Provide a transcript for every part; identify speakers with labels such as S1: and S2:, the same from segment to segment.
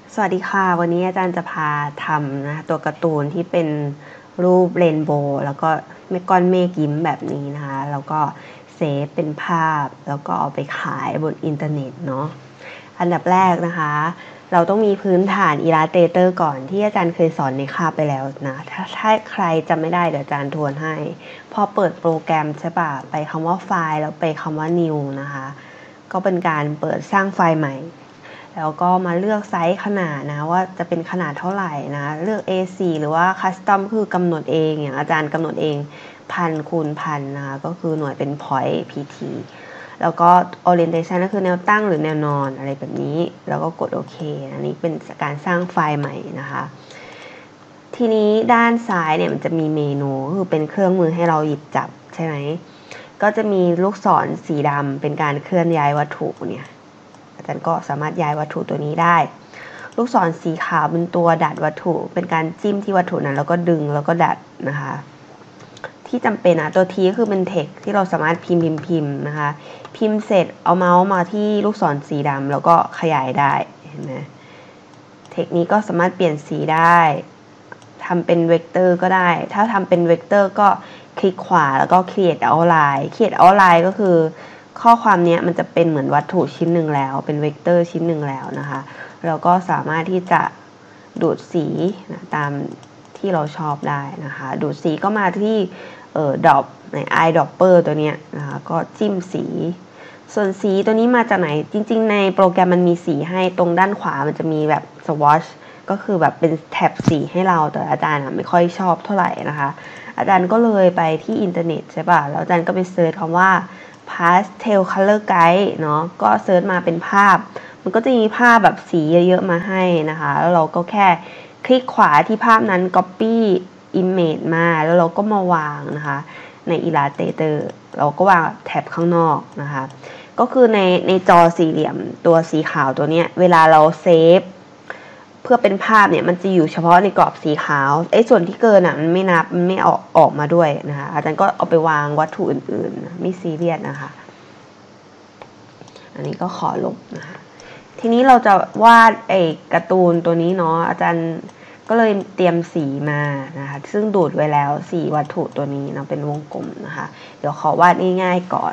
S1: สวัสดีค่ะวันนี้อาจารย์จะพาทำนะตัวการ์ตูนที่เป็นรูปเรนโบว์แล้วก็ก้อนเมฆยิ้มแบบนี้นะคะแล้วก็เซฟเป็นภาพแล้วก็เอาไปขายบนอินเทอร์เน็ตเนาะอันดับแรกนะคะเราต้องมีพื้นฐาน Illustrator ก่อนที่อาจารย์เคยสอนในคาบไปแล้วนะถ้าใครจำไม่ได้เดี๋ยวอาจารย์ทวนให้พอเปิดโปรแกรมใช่ป่ะไปคำว่าไฟล์แล้วไปคำว่า new นะคะก็เป็นการเปิดสร้างไฟล์ใหม่แล้วก็มาเลือกไซส์ขนาดนะว่าจะเป็นขนาดเท่าไหร่นะเลือก A4 หรือว่า Custom คือกำหนดเองอย่างอาจารย์กำหนดเอง1,000 คูณ 1,000นะคะก็คือหน่วยเป็น point pt แล้วก็ orientation ก็คือแนวตั้งหรือแนวนอนอะไรแบบนี้แล้วก็กดโอเคอันนี้เป็นการสร้างไฟล์ใหม่นะคะทีนี้ด้านซ้ายเนี่ยมันจะมีเมนูคือเป็นเครื่องมือให้เราหยิบจับใช่ไหมก็จะมีลูกศรสีดำเป็นการเคลื่อนย้ายวัตถุเนี่ยอาจารย์ก็สามารถย้ายวัตถุตัวนี้ได้ลูกศรสีขาวเป็นตัวดัดวัตถุเป็นการจิ้มที่วัตถุนั้นแล้วก็ดึงแล้วก็ดัดนะคะที่จำเป็นนะตัวทีก็คือเป็นเทคที่เราสามารถพิมพ์นะคะพิมพ์เสร็จเอาเมาส์มาที่ลูกศรสีดำแล้วก็ขยายได้เห็นไหมเทคนี้ก็สามารถเปลี่ยนสีได้ทำเป็นเวกเตอร์ก็ได้ถ้าทำเป็นเวกเตอร์ก็คลิกขวาแล้วก็ create outline create outline ก็คือข้อความนี้มันจะเป็นเหมือนวัตถุชิ้นหนึ่งแล้วเป็นเวกเตอร์ชิ้นหนึ่งแล้วนะคะเราก็สามารถที่จะดูดสีนะตามที่เราชอบได้นะคะดูดสีก็มาที่ดรอปใน eyedropper ตัวนี้นะคะก็จิ้มสีส่วนสีตัวนี้มาจากไหนจริงๆในโปรแกรมมันมีสีให้ตรงด้านขวามันจะมีแบบ swatch ก็คือแบบเป็นแท็บสีให้เราแต่อาจารย์ไม่ค่อยชอบเท่าไหร่นะคะอาจารย์ก็เลยไปที่อินเทอร์เน็ตใช่ป่ะแล้วอาจารย์ก็ไปเซิร์ชคำว่า pastel color guide เนาะก็เซิร์ชมาเป็นภาพมันก็จะมีภาพแบบสีเยอะๆมาให้นะคะแล้วเราก็แค่คลิกขวาที่ภาพนั้น copy image มาแล้วเราก็มาวางนะคะใน Illustrator เราก็วางแท็บข้างนอกนะคะก็คือในจอสี่เหลี่ยมตัวสีขาวตัวเนี้ยเวลาเราเซฟเพื่อเป็นภาพเนี่ยมันจะอยู่เฉพาะในกรอบสีขาวส่วนที่เกินอ่ะมันไม่นับมันไม่ออกมาด้วยนะคะอาจารย์ก็เอาไปวางวัตถุอื่นๆไม่ซีเรียสนะคะอันนี้ก็ขอลบนะคะทีนี้เราจะวาดการ์ตูนตัวนี้เนาะอาจารย์ก็เลยเตรียมสีมานะคะซึ่งดูดไว้แล้วสีวัตถุตัวนี้เนาะเป็นวงกลมนะคะเดี๋ยวขอวาดง่ายๆก่อน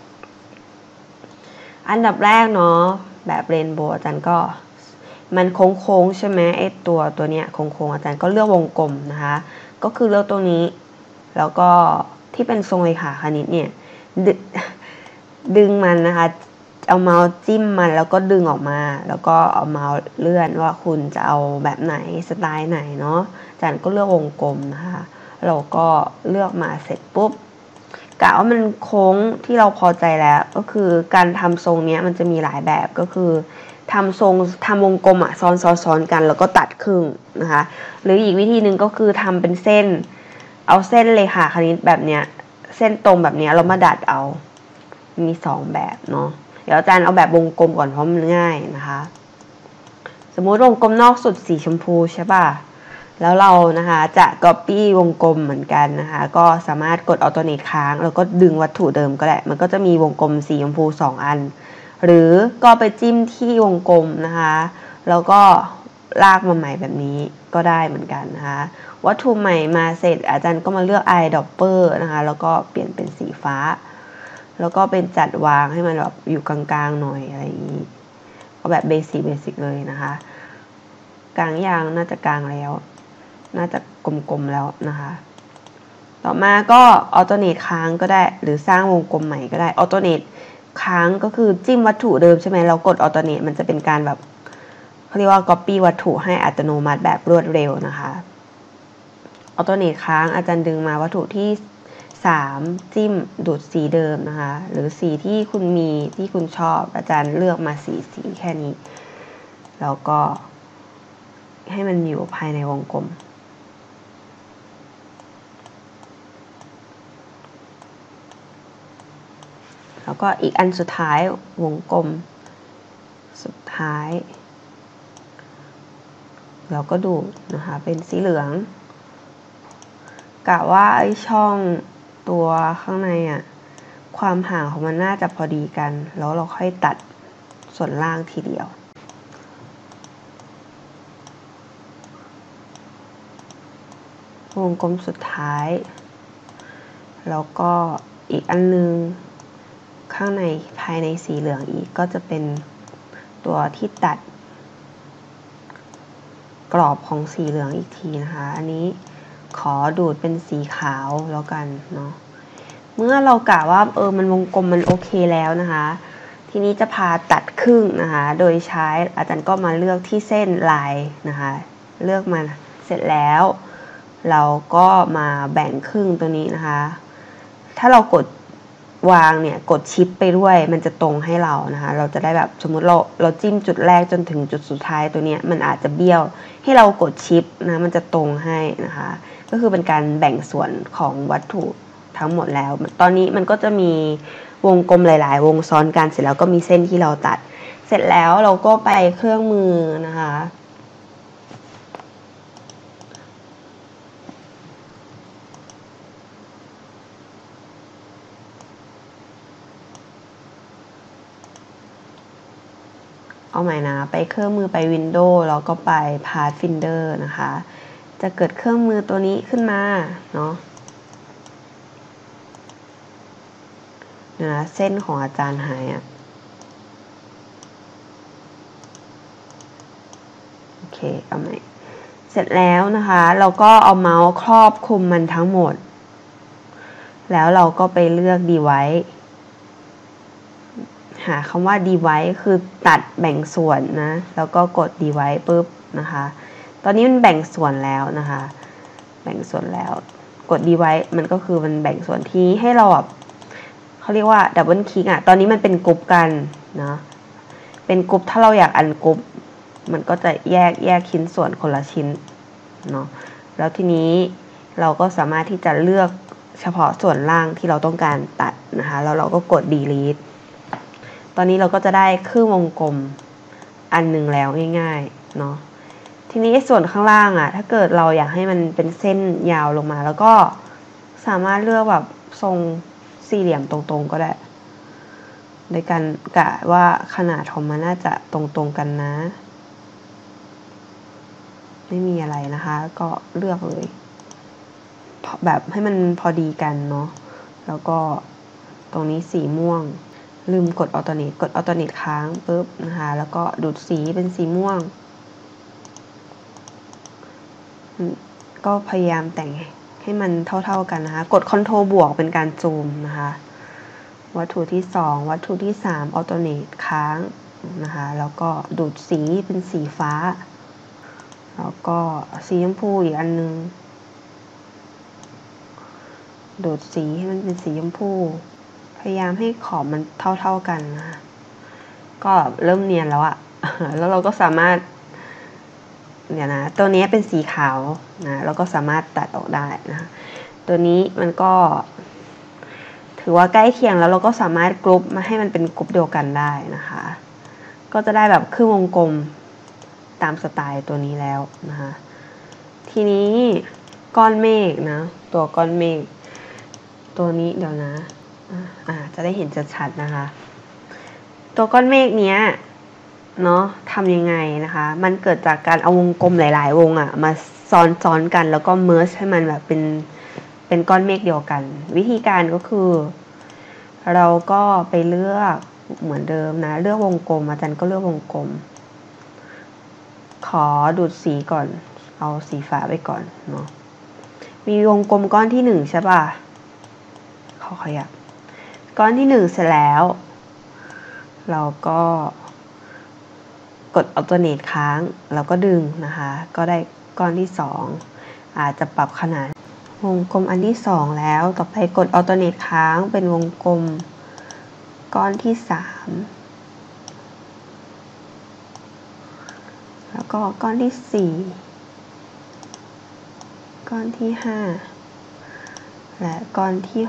S1: อันดับแรกเนาะแบบเรนโบว์อาจารย์ก็มันโค้งๆใช่ไหมตัวเนี้ยโค้งๆอาจารย์ก็เลือกวงกลมนะคะก็คือเลือกตัวนี้แล้วก็ที่เป็นทรงเรขาคณิตเนี่ยดึงมันนะคะเอาเมาส์จิ้มมันแล้วก็ดึงออกมาแล้วก็เอาเมาส์เลื่อนว่าคุณจะเอาแบบไหนสไตล์ไหนเนาะอาจารย์ก็เลือกวงกลมนะคะเราก็เลือกมาเสร็จปุ๊บกะว่ามันโค้งที่เราพอใจแล้วก็คือการทำทรงนี้มันจะมีหลายแบบก็คือทำวงกลมอะซ้อนกันแล้วก็ตัดครึ่งนะคะหรืออีกวิธีหนึ่งก็คือทำเป็นเส้นเอาเส้นเลยค่ะคณิตแบบเนี้ยเส้นตรงแบบเนี้ยเรามาดัดเอามี2แบบเนาะเดี๋ยวอาจารย์เอาแบบวงกลมก่อนเพราะมันง่ายนะคะสมมุติวงกลมนอกสุดสีชมพูใช่ป่ะแล้วเรานะคะจะ copy วงกลมเหมือนกันนะคะก็สามารถกด alternate ค้างแล้วก็ดึงวัตถุเดิมก็ได้มันก็จะมีวงกลมสีชมพู2อันหรือก็ไปจิ้มที่วงกลมนะคะแล้วก็ลากมาใหม่แบบนี้ก็ได้เหมือนกันนะคะวัตถุใหม่มาเสร็จอาจารย์ก็มาเลือก eyedropper นะคะแล้วก็เปลี่ยนเป็นสีฟ้าแล้วก็เป็นจัดวางให้มันแบบอยู่กลางๆหน่อยอะไรอย่างนี้ก็แบบเบสิกเลยนะคะกลางยางน่าจะกลางแล้วน่าจะกลมๆแล้วนะคะต่อมาก็ alternate ค้างก็ได้หรือสร้างวงกลมใหม่ก็ได้ alternate ค้างก็คือจิ้มวัตถุเดิมใช่ไหมเรากด alternate มันจะเป็นการแบบเขาเรียกว่า copy วัตถุให้อัตโนมัติแบบรวดเร็วนะคะ alternate ค้างอาจารย์ดึงมาวัตถุที่3จิ้มดูดสีเดิมนะคะหรือสีที่คุณมีที่คุณชอบอาจารย์เลือกมาสีแค่นี้แล้วก็ให้มันอยู่ภายในวงกลมแล้วก็อีกอันสุดท้ายวงกลมสุดท้ายเราก็ดูนะคะเป็นสีเหลืองกะว่าไอ้ช่องตัวข้างในความห่างของมันน่าจะพอดีกันแล้วเราค่อยตัดส่วนล่างทีเดียววงกลมสุดท้ายแล้วก็อีกอันนึงข้างในภายในสีเหลืองอีกก็จะเป็นตัวที่ตัดกรอบของสีเหลืองอีกทีนะคะอันนี้ขอดูดเป็นสีขาวแล้วกันเนาะเมื่อเรากะว่ามันวงกลมมันโอเคแล้วนะคะทีนี้จะพาตัดครึ่งนะคะโดยใช้อาจารย์ก็มาเลือกที่เส้นลายนะคะเลือกมาเสร็จแล้วเราก็มาแบ่งครึ่งตัวนี้นะคะถ้าเรากดวางเนี่ยกดชิปไปด้วยมันจะตรงให้เรานะคะเราจะได้แบบสมมุติเราจิ้มจุดแรกจนถึงจุดสุดท้ายตัวเนี้ยมันอาจจะเบี้ยวให้เรากดชิปนะมันจะตรงให้นะคะก็คือเป็นการแบ่งส่วนของวัตถุทั้งหมดแล้วตอนนี้มันก็จะมีวงกลมหลายๆวงซ้อนกันเสร็จแล้วก็มีเส้นที่เราตัดเสร็จแล้วเราก็ไปเครื่องมือนะคะเอาใหม่นะไปเครื่องมือไป Windows แล้วก็ไป Pathfinder นะคะจะเกิดเครื่องมือตัวนี้ขึ้นมาเนาะเส้นของอาจารย์หายโอเคเอาใหม่เสร็จแล้วนะคะเราก็เอาเมาส์ครอบคลุมมันทั้งหมดแล้วเราก็ไปเลือก Device หาคำว่า Device คือตัดแบ่งส่วนนะแล้วก็กด Device ปุ๊บนะคะตอนนี้มันแบ่งส่วนแล้วนะคะแบ่งส่วนแล้วกด Device มันก็คือมันแบ่งส่วนที่ให้เราเขาเรียกว่าดับเบิลคลิกตอนนี้มันเป็นกรุ๊ปกันนะเป็นกรุ๊ปถ้าเราอยากอันกรุ๊ปมันก็จะแยกชิ้นส่วนคนละชิ้นเนาะแล้วทีนี้เราก็สามารถที่จะเลือกเฉพาะส่วนล่างที่เราต้องการตัดนะคะแล้วเราก็กด delete ตอนนี้เราก็จะได้ครึ่งวงกลมอันหนึ่งแล้วง่ายๆเนาะทีนี้ส่วนข้างล่างถ้าเกิดเราอยากให้มันเป็นเส้นยาวลงมาแล้วก็สามารถเลือกแบบทรงสี่เหลี่ยมตรงๆก็ได้โดยการกะว่าขนาดของมันน่าจะตรงๆกันนะไม่มีอะไรนะคะก็เลือกเลยแบบให้มันพอดีกันเนาะแล้วก็ตรงนี้สีม่วงลืมกดออโตเนตกดออโตเนตค้างปุ๊บนะคะแล้วก็ดูดสีเป็นสีม่วงก็พยายามแต่งให้มันเท่าๆกันนะคะกด Ctrl บวกเป็นการซูมนะคะวัตถุที่2วัตถุที่3ออโตเนตค้างนะคะแล้วก็ดูดสีเป็นสีฟ้าแล้วก็สีชมพูอีกอันนึงดูดสีให้มันเป็นสีชมพูพยายามให้ขอบมันเท่ากันนะก็เริ่มเนียนแล้วแล้วเราก็สามารถนะตัวนี้เป็นสีขาวนะเราก็สามารถตัดออกได้นะตัวนี้มันก็ถือว่าใกล้เคียงแล้วเราก็สามารถกรุ๊ปมาให้มันเป็นกรุ๊ปเดียวกันได้นะคะก็จะได้แบบครึ่งวงกลมตามสไตล์ตัวนี้แล้วนะคะทีนี้ก้อนเมฆนะตัวก้อนเมฆตัวนี้เดี๋ยวนะจะได้เห็นชัดๆนะคะตัวก้อนเมฆเนี้ยเนาะทำยังไงนะคะมันเกิดจากการเอาวงกลมหลายๆวงมาซ้อนกันแล้วก็เมิร์จให้มันแบบเป็นก้อนเมฆเดียวกันวิธีการก็คือเราก็ไปเลือกเหมือนเดิมนะเลือกวงกลมอาจารย์ก็เลือกวงกลมขอดูดสีก่อนเอาสีฟ้าไปก่อนเนาะมีวงกลมก้อนที่1ใช่ป่ะเขาขยับก้อนที่1เสร็จแล้วเราก็กดออโตเนตค้างแล้วก็ดึงนะคะก็ได้ก้อนที่2อาจจะปรับขนาดวงกลมอันที่2แล้วต่อไปกดออโตเนตค้างเป็นวงกลมก้อนที่3แล้วก็ก้อนที่4ก้อนที่5และก้อนที่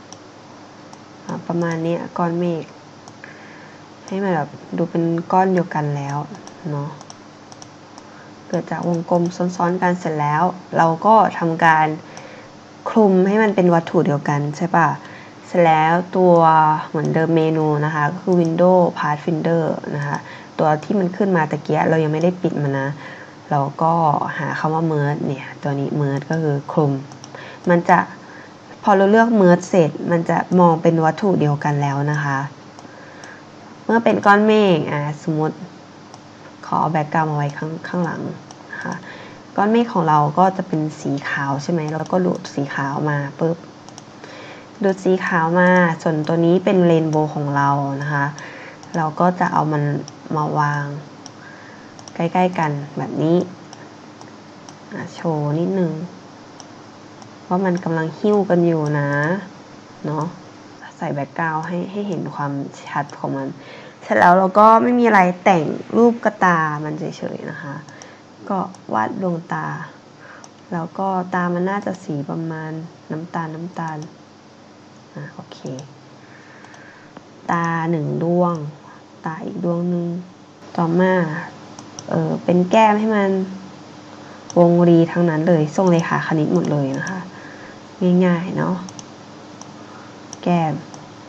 S1: 6ประมาณนี้ก้อนเมฆให้มันแบบดูเป็นก้อนเดียวกันแล้วเนาะเกิดจากวงกลมซ้อนๆกันเสร็จแล้วเราก็ทำการคลุมให้มันเป็นวัตถุเดียวกันใช่ป่ะเสร็จแล้วตัวเหมือนเดิมเมนูนะคะก็คือ Windows Pathfinder นะคะตัวที่มันขึ้นมาตะเกียเรายังไม่ได้ปิดมันนะเราก็หาคำว่า merge เนี่ยตัวนี้ merge ก็คือคลุมมันจะพอเราเลือก merge เสร็จมันจะมองเป็นวัตถุเดียวกันแล้วนะคะเมื่อเป็นก้อนเมฆสมมติขอแบ็กกราวด์มาไว้ข้างหลังนะคะก้อนเมฆของเราก็จะเป็นสีขาวใช่ไหมแล้วก็ดูดสีขาวมาปุ๊บดูดสีขาวมาส่วนตัวนี้เป็นเรนโบว์ของเรานะคะเราก็จะเอามันมาวางใกล้ๆกันแบบนี้โชว์นิดนึงว่ามันกำลังหิ้วกันอยู่นะเนาะใส่แบ็กกราวด์ให้เห็นความชัดของมันเสร็จแล้วเราก็ไม่มีอะไรแต่งรูปกระตามันเฉยๆนะคะก็วาดดวงตาแล้วก็ตามันน่าจะสีประมาณน้ำตาลโอเคตาหนึ่งดวงตาอีกดวงหนึ่งต่อมาเป็นแก้มให้มันวงรีทั้งนั้นเลยทรงเลขาคณิตหมดเลยนะคะง่ายๆเนาะแก้ม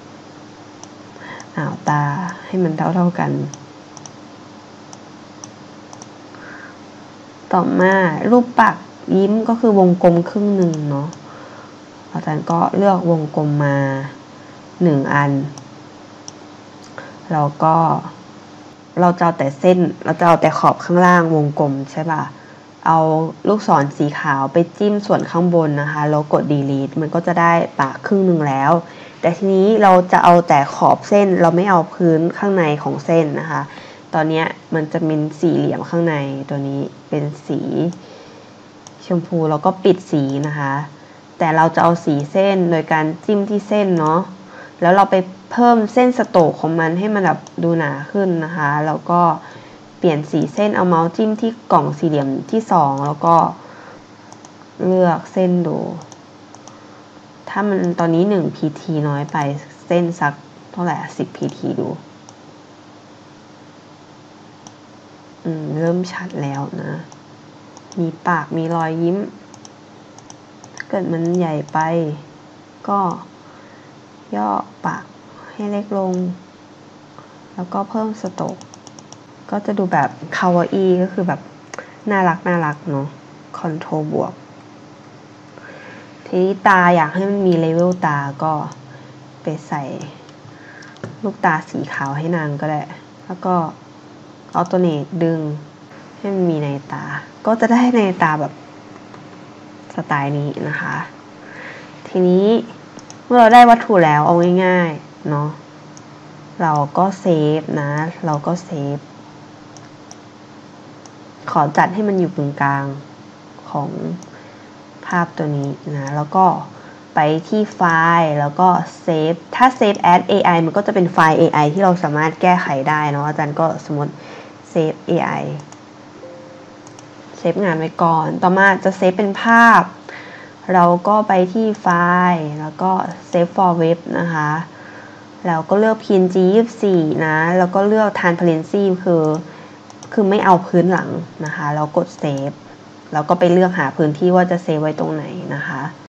S1: ตาให้มันเท่ากันต่อมารูปปากยิ้มก็คือวงกลมครึ่งหนึ่งเนาะอาจารย์ก็เลือกวงกลมมา1 อันแล้วก็เราจะเอาแต่เส้นเราจะเอาแต่ขอบข้างล่างวงกลมใช่ป่ะเอาลูกศรสีขาวไปจิ้มส่วนข้างบนนะคะแล้วกด delete มันก็จะได้ปากครึ่งหนึ่งแล้วแต่ทีนี้เราจะเอาแต่ขอบเส้นเราไม่เอาพื้นข้างในของเส้นนะคะตอนนี้มันจะเป็นสี่เหลี่ยมข้างในตัวนี้เป็นสีชมพูแล้วก็ปิดสีนะคะแต่เราจะเอาสีเส้นโดยการจิ้มที่เส้นเนาะแล้วเราไปเพิ่มเส้นสโตรกของมันให้มันแบบดูหนาขึ้นนะคะแล้วก็เปลี่ยนสีเส้นเอาเมาส์จิ้มที่กล่องสี่เหลี่ยมที่2แล้วก็เลือกเส้นดูถ้ามันตอนนี้1 pt น้อยไปเส้นสักเท่าไหร่10 pt ดูเริ่มชัดแล้วนะมีปากมีรอยยิ้มถ้าเกิดมันใหญ่ไปก็ย่อปากให้เล็กลงแล้วก็เพิ่มสโตรกก็จะดูแบบคาวาอีก็คือแบบน่ารักเนาะคอนโทรลบวกทีนี้ตาอยากให้มันมีเลเวลตาก็ไปใส่ลูกตาสีขาวให้นางก็ได้แล้วก็อัลเทอร์เนทดึงให้มันมีในตาก็จะได้ในตาแบบสไตล์นี้นะคะทีนี้เมื่อเราได้วัตถุแล้วเอาง่ายๆเนาะเราก็เซฟนะเราก็เซฟขอจัดให้มันอยู่ตรงกลางของภาพตัวนี้นะแล้วก็ไปที่ไฟล์แล้วก็เซฟถ้าเซฟ as AI มันก็จะเป็นไฟล์ AI ที่เราสามารถแก้ไขได้เนาะอาจารย์ก็สมมติเซฟ AI เซฟงานไว้ก่อนต่อมาจะเซฟเป็นภาพเราก็ไปที่ไฟล์แล้วก็ Save for Web นะคะแล้วก็เลือก PNG 24นะแล้วก็เลือก Transparency คือไม่เอาพื้นหลังนะคะแล้วกด Save แล้วก็ไปเลือกหาพื้นที่ว่าจะเซฟไว้ตรงไหนนะคะ